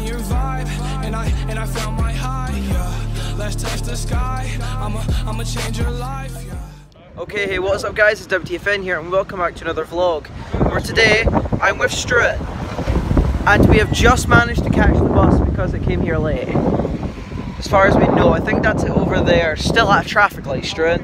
your vibe, and I found my high, yeah. Let's touch the sky, I'ma change your life, yeah. Okay, hey, what's up guys, it's WTFN here and welcome back to another vlog where today I'm with Stuart and we have just managed to catch the bus because it came here late. As far as we know, I think that's it over there, still at a traffic light, Stuart.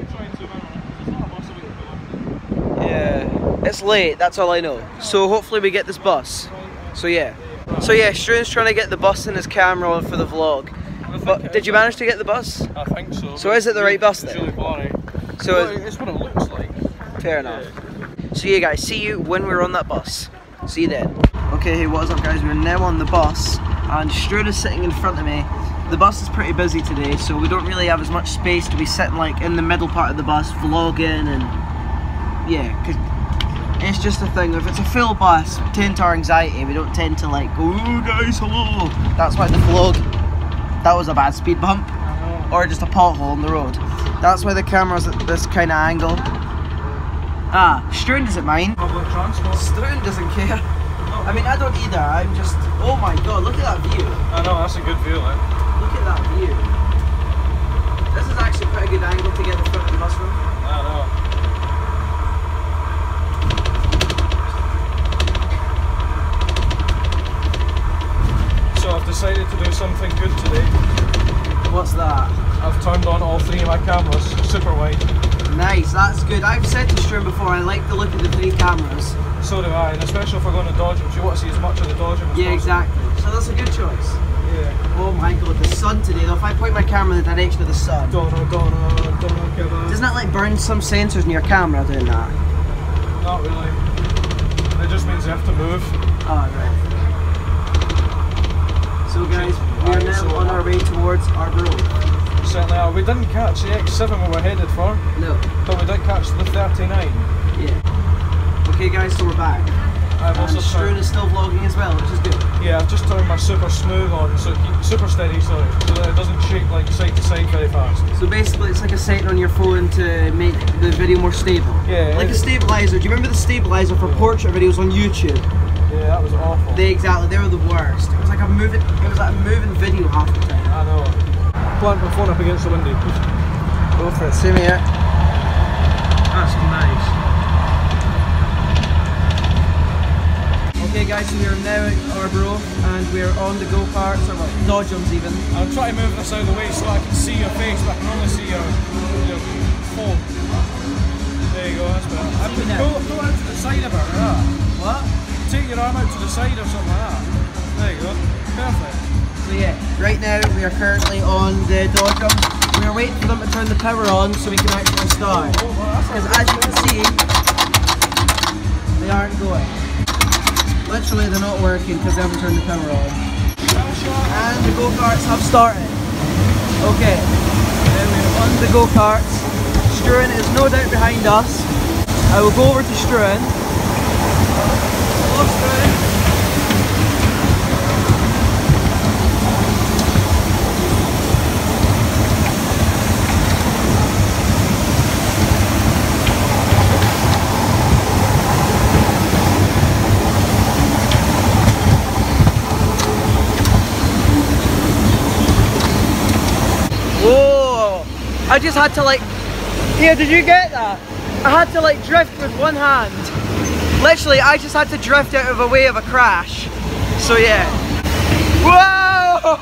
Yeah, it's late, that's all I know. So hopefully we get this bus. So yeah, Stuart's trying to get the bus in his camera on for the vlog. But did you manage to get the bus? I think so. So is it the right bus then? It's really blurry. So it's what it looks like. Fair enough. So yeah guys, see you when we're on that bus. See you then. Okay, hey, what is up guys? We're now on the bus and Stuart is sitting in front of me. The bus is pretty busy today, so we don't really have as much space to be sitting like in the middle part of the bus vlogging and yeah, cause it's just a thing. If it's a full bus, we tend to our anxiety. We don't tend to like go, oh guys, hello. That's why the vlog, that was a bad speed bump or just a pothole on the road. That's why the camera's at this kind of angle. Ah, Struan doesn't mind. Public transport. Struan doesn't care. I mean, I don't either. I'm just, oh my god, look at that view. I know, that's a good view, like. Look at that view. This is actually quite a good angle to get the front of the bus from. I know. So I've decided to do something good today. What's that? I've turned on all three of my cameras, super wide. Nice, that's good. I've said to Struan before, I like the look of the three cameras. So do I, and especially if we're going to Dodgems, you want to see as much of the Dodgems as possible. Yeah, exactly. So that's a good choice. Yeah. Oh my god, the sun today, though, if I point my camera in the direction of the sun. Doesn't that like burn some sensors in your camera doing that? Not really. It just means you have to move. Oh, right. So guys, we are now on our way towards Arbroath. Certainly are. We didn't catch the X7 we were headed for. No. But we did catch the 39. Yeah. Okay guys, so we're back. I've also Struan is still vlogging as well, which is good. Yeah, I've just turned my super smooth on, so super steady, sorry, so that it doesn't shake like side to side very fast. So basically it's like a setting on your phone to make the video more stable. Yeah. Like a stabilizer. Do you remember the stabilizer for portrait videos on YouTube? Yeah, that was awful. They were the worst. It was like a moving video half the time. I know. Plant my phone up against the window. Go for it, see me here. That's nice. Okay guys, so we are now at Arbroath and we're on the go-karts, or what, Dodgems even. I'll try to move this out of the way so I can see your face, but I can only see your phone. There you go, that's better. Go out to the side of it, like that. What? Take your arm out to the side or something like that. There you go. Perfect. So yeah, right now we are currently on the Dodgems. We are waiting for them to turn the power on so we can actually start. Because as you can see, they aren't going. Literally they're not working because they haven't turned the power on. And the go-karts have started. Okay, now we're on the go-karts. Struan is no doubt behind us. I will go over to Struan. Hello Struan. Whoa! I just had to like, yeah, did you get that? I had to like drift with one hand. Literally, I just had to drift out of a way of a crash. So yeah. Whoa!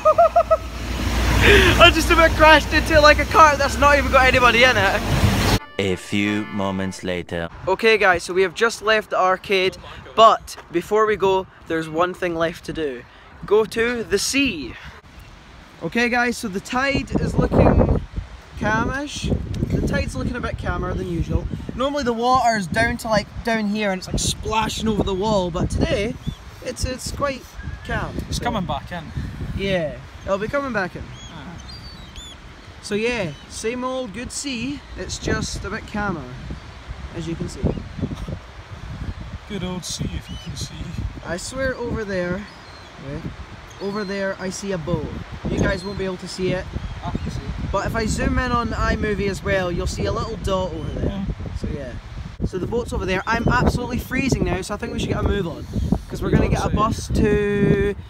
I just about crashed into like a car that's not even got anybody in it. A few moments later. Okay guys, so we have just left the arcade, but before we go, there's one thing left to do. Go to the sea. Okay guys, so the tide is looking calmish. The tide's looking a bit calmer than usual. Normally the water is down to like down here and it's like splashing over the wall, but today it's quite calm. It's coming back in. Yeah, it'll be coming back in. So yeah, same old good sea, it's just a bit calmer, as you can see. Good old sea, if you can see. I swear over there, over there I see a boat. You guys won't be able to see it. I can see it. But if I zoom in on iMovie as well, you'll see a little dot over there. So yeah. So the boat's over there. I'm absolutely freezing now, so I think we should get a move on. Because we're going to get a bus to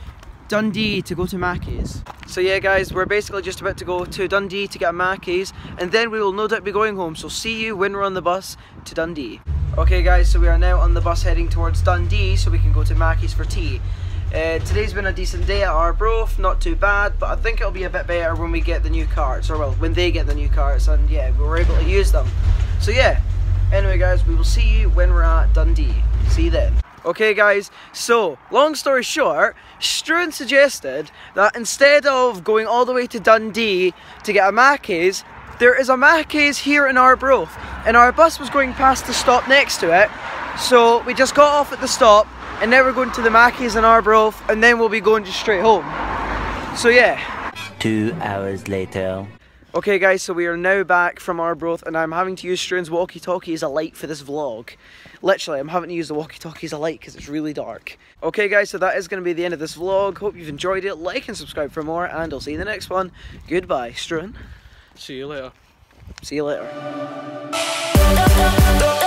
Dundee to go to Mackey's. So yeah guys, we're basically just about to go to Dundee to get a Mackey's, and then we will no doubt be going home, so see you when we're on the bus to Dundee. Okay guys, so we are now on the bus heading towards Dundee so we can go to Mackey's for tea. Today's been a decent day at Arbroath, not too bad, but I think it'll be a bit better when we get the new carts, or well, when they get the new carts, and yeah, we were able to use them. So yeah, anyway guys, we will see you when we're at Dundee. See you then. Okay guys, so long story short, Struan suggested that instead of going all the way to Dundee to get a Mackey's, there is a Mackey's here in Arbroath, and our bus was going past the stop next to it, so we just got off at the stop, and now we're going to the Mackey's in Arbroath, and then we'll be going just straight home. So yeah. 2 hours later. Okay guys, so we are now back from Arbroath, and I'm having to use Struan's walkie-talkie as a light for this vlog. Literally, I'm having to use the walkie-talkie as a light because it's really dark. Okay guys, so that is going to be the end of this vlog. Hope you've enjoyed it. Like and subscribe for more, and I'll see you in the next one. Goodbye, Struan. See you later. See you later.